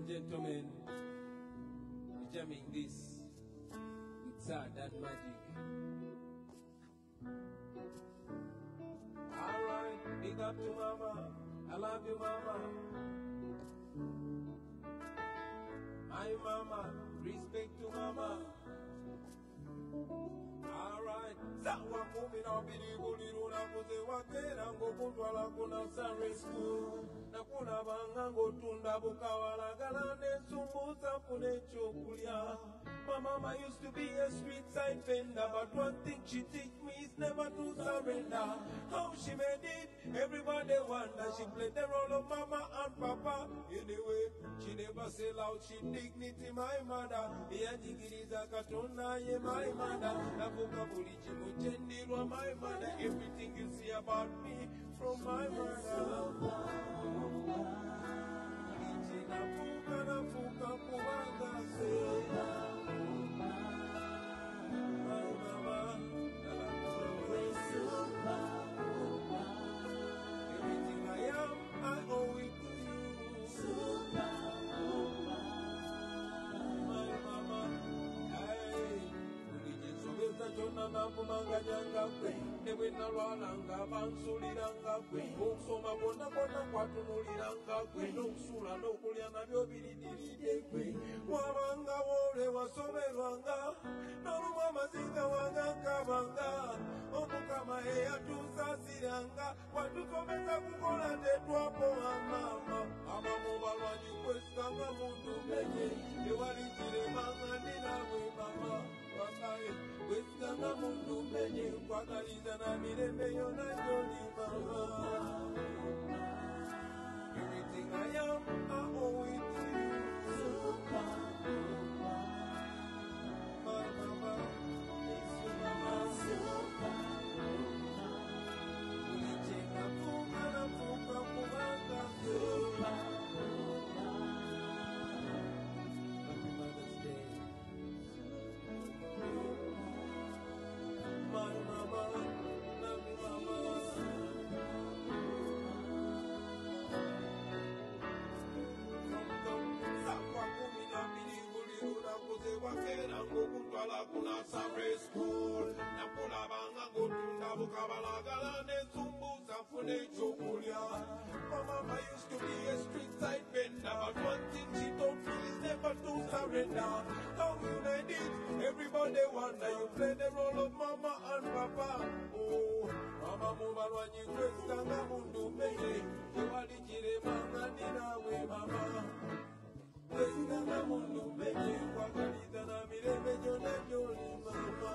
Gentlemen, we're jamming this with Sad and Magic. Alright, big up to Mama. I love you, Mama. My Mama, respect to Mama. Alright, sawa kumi na mbili kuliru na kuze wakera ngokundwa la kuna Sunday school. Na kuna bangango tunda bukawala galane sumbusa fune chokulia. My mama used to be a street side vendor, but one thing she teach me is never to surrender. How she made it, everybody wonder. She played the role of mama and papa. Anyway, she never sell out, she dignity my mother. Yeah, jigiriza katona ye my mother. Navuka bulichi muchendirwa my mother. Everything you see about me from my mother. Navuka kubanga se. Everything I am, I owe it to you. My mama, hey, Ulijisobeza chona mapumanga janga kwe. Newe na lwalanga bansuliranga kwe. Okusoma bona kwatunuliranga kwe. Nokusula nokulya nabyo biridiride kwe. Wabanga wole wasomerwanga. Nolumwa mazinga wanga kabanga. Omukama eyatusasiranga. Watusomesa kukola tetwapo mama. Abamubalwanyi kwesanga mundu menye. Ewalijiremanga ninawe mama. Wakae kwesanga mundu menye. Kwakaliza na mirembe yona joli mama. Everything I am, I owe it to you. My mama, it's your mama. Ulichenga funga na funga kumanga. Happy Mother's Day. My mama, love you mama. Sakwa kumi na mbili kuliru na kuze wakera ngokundwala kuna Sunday school. Na kuna bangango tunda bukabala galane sumbusa fune chokulia. My mama used to be a street side vendor, but one thing she taught me is never to surrender. How you made it, everybody wonder. You play the role of mama and papa. Oh, mama mubalwanyi kwesanga mundu menye. Ewalijire manga ninawe mama. Kwesanga mundu menye. Kwakaliza na mirembe jona joli mama.